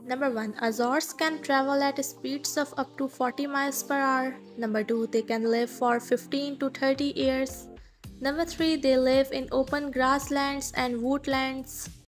Number 1. A Zorse can travel at speeds of up to 40 miles per hour. Number 2. They can live for 15 to 30 years. Number 3. They live in open grasslands and woodlands.